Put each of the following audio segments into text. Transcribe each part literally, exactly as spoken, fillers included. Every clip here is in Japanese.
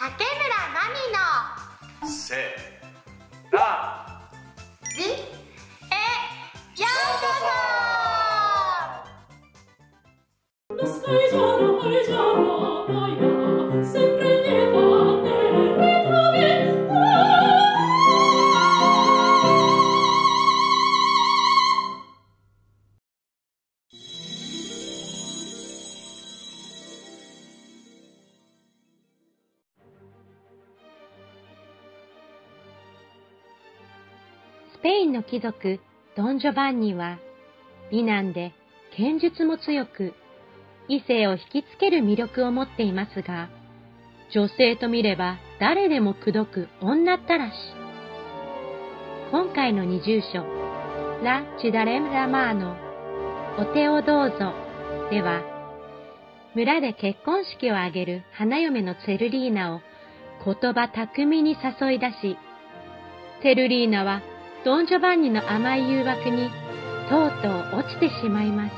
竹村真美のせらじえようこそ。 スペインの貴族ドン・ジョバンニは美男で剣術も強く異性を引きつける魅力を持っていますが、女性と見れば誰でも口説く女ったらし。今回の二重書ラ・チダレム・ラマーノお手をどうぞでは、村で結婚式を挙げる花嫁のツェルリーナを言葉巧みに誘い出し、ツェルリーナはドン・ジョバンニの甘い誘惑にとうとう落ちてしまいます。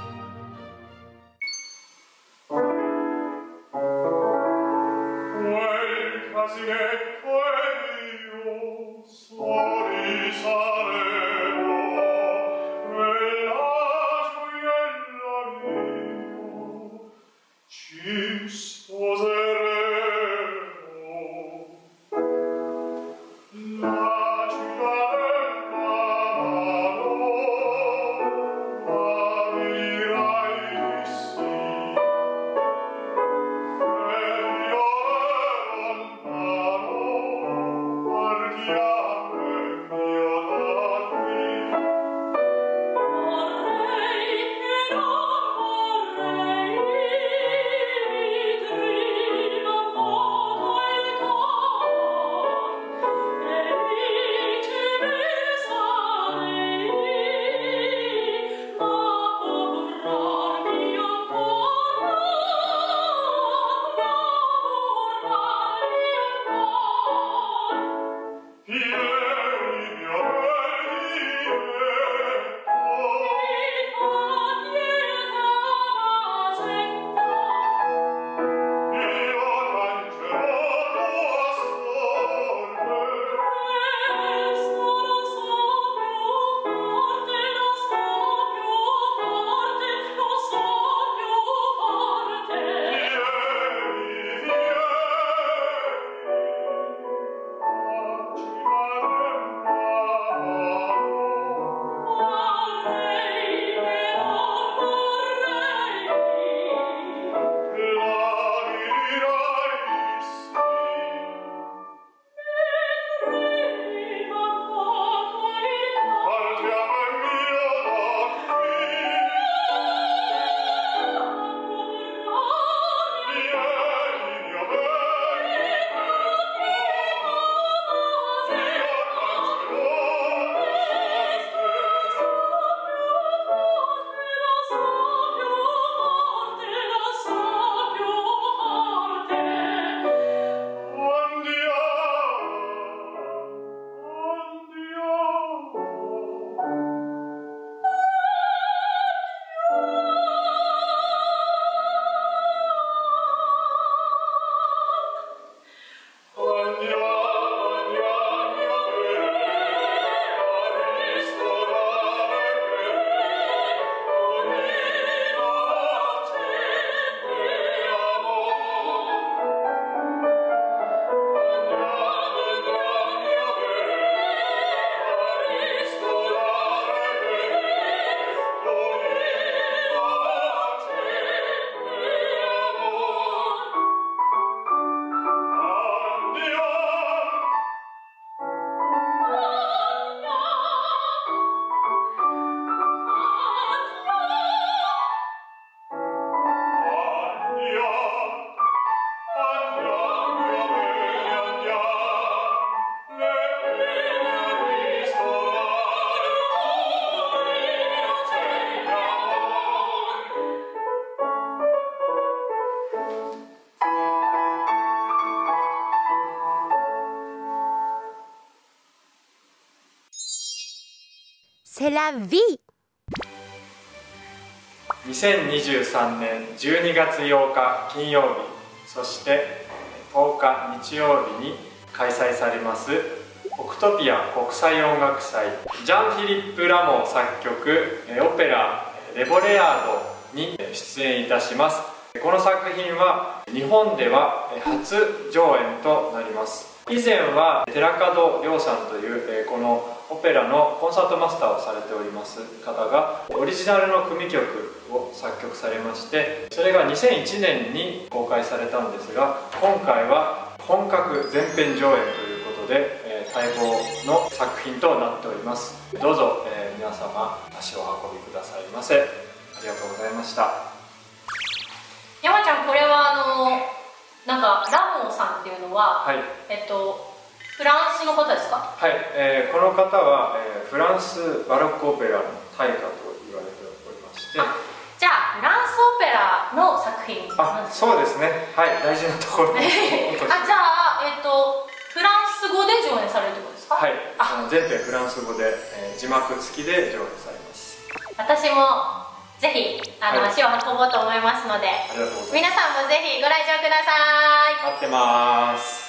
セラヴィにせんにじゅうさんねんじゅうにがつようか金曜日、そしてとおか日曜日に開催されますオクトピア国際音楽祭、ジャン・フィリップ・ラモ作曲オペラ「レボレアード」に出演いたします。この作品は日本では初上演となります。以前は寺門亮さんというこのオペラのコンサートマスターをされております方がオリジナルの組曲を作曲されまして、それがにせんいちねんに公開されたんですが、今回は本格全編上演ということで待望の作品となっております。どうぞ、えー、皆様足をお運びくださいませ。ありがとうございました。 山ちゃん、これはあのなんかラモンさんっていうのは、はい、えっとフランスの方ですか？ はい、えー、この方は、えー、フランスバロックオペラの大家と言われておりまして、 じゃあフランスオペラの作品なんですか？ あ、そうですね、はい、大事なところあ、 じゃあ、えっとフランス語で上演されるってことですか？ はい、あの全編フランス語で、えー、字幕付きで上演されます。 私もぜひあの、はい、足を運ぼうと思いますので、 ありがとうございます。 皆さんもぜひご来場ください。 待ってます。